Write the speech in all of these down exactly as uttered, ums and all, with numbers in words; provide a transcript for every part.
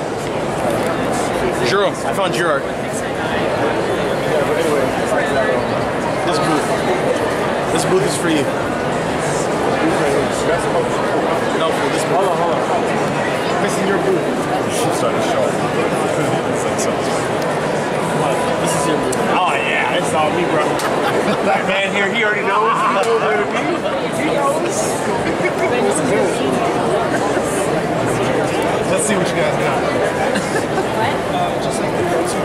Juro, I found your art. This booth. This booth is for you. No, for this booth. Hold on, hold on. This is your booth. She's starting to show. This is your booth. Oh yeah, it's all me, bro. That man here, he already knows. He knows where to be. He knows. Let's see what you guys got. What? Uh, just like the go-to.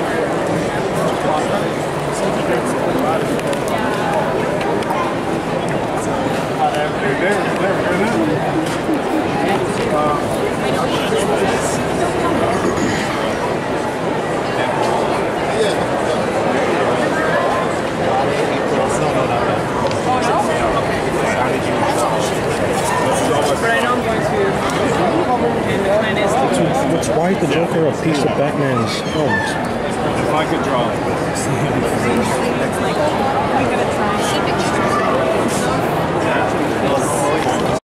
What's why the Joker a piece of Batman's films? If I could draw.